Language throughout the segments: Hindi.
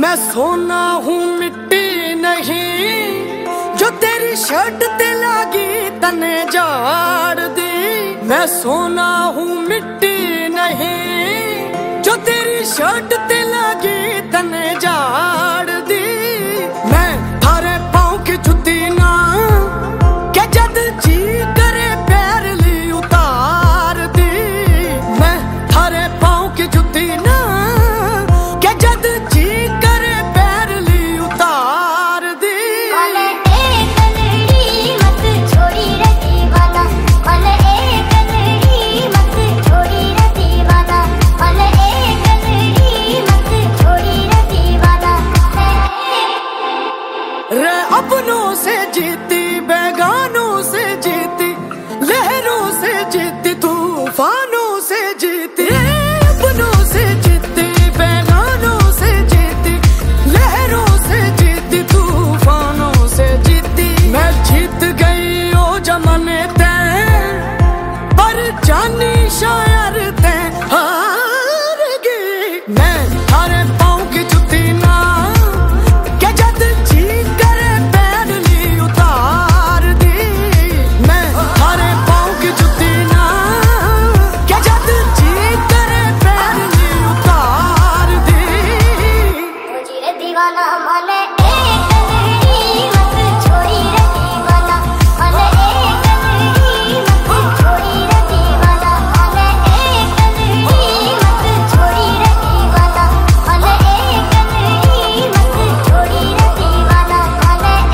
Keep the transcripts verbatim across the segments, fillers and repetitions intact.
मैं सोना हूँ मिट्टी नहीं, जो तेरी शर्ट ते लागी तने जाड़ दी। मैं सोना हूँ मिट्टी नहीं, जो तेरी शर्ट ते लागी तने जाड़ दी। मैं थारे पाँव की जुती ना क्या जद जी करे पैर ली उतार दी। मैं थारे पाँव की जुती ना क्या जद जी करे पैर ली उतार दी। कल एक कलड़ी मत छोड़ी रे दीवाना, कल एक कलड़ी मत छोड़ी रे दीवाना, कल एक कलड़ी मत छोड़ी रे दीवाना। रे अपनों से जीती बेगानों से जीती, लहरों से जीती तूफानों से जीती। अपनों से जीती बेगानों से जीती, लहरों से जीती तूफानों से जीती। मैं जीत गई ओ जमाने ते, पर जानी शायर ते हार गई। मैं थारे पाँव की जुती ना क्या जद जी करे पैर ली उतार दी। मैं थारे पाँव की जुती ना क्या जद जी करे पैर ली उतार दी। छोड़ी रे दीवाना कल एक कलड़ी मत छोड़ी रे दीवाना, कल एक कलड़ी मत छोड़ी रे दीवाना, कल एक कलड़ी मत छोड़ी रे दीवाना, कल एक कलड़ी मत छोड़ी रे दीवाना। कल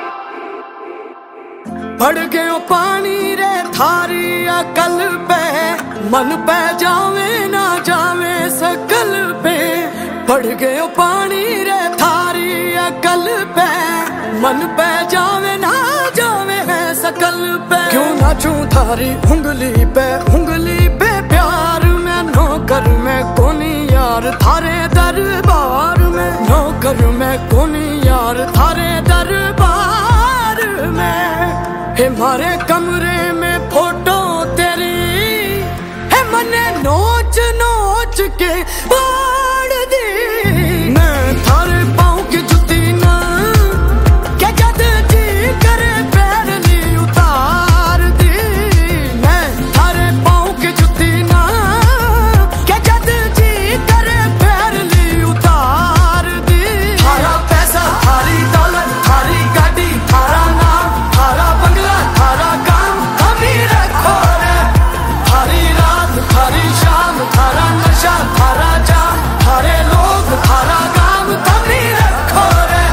पड़ गयो पानी रे थारी अकल पे, मन पे जावे ना जावे सकल पे। पड़ गयो पानी रे थारी अकल पे, मन पे जावे ना जावे है सकल पे। क्यों नाचूं थारी उंगली पे उंगली पे प्यार में, नौकर में कोनी यार थारे दरबार में, नौकर में कोनी यार थारे दरबार में। हे मारे कमरे में फोटो तेरी है, मने नोच नोच के बाड़ दी। मैं थारे पाँव की जुती ना क्या जद जी करे पैर ली उतार दी। मैं थारे पाँव की जुती ना क्या जद जी करे पैर ली उतार दी। थारा पैसा थारी दौलत थारी गाड़ी थारा नाम थारा बंगला थारा काम हमी रखो रे। थारी रात थारी शाम थारा नशा थारा जाम, थारे लोग थारा काम हमी रखो रे।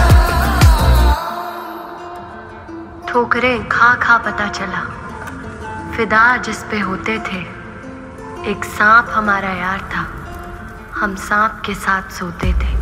ठोकरें खा खा पता चला, फिदा जिस पे होते थे। एक सांप हमारा यार था, हम सांप के साथ सोते थे।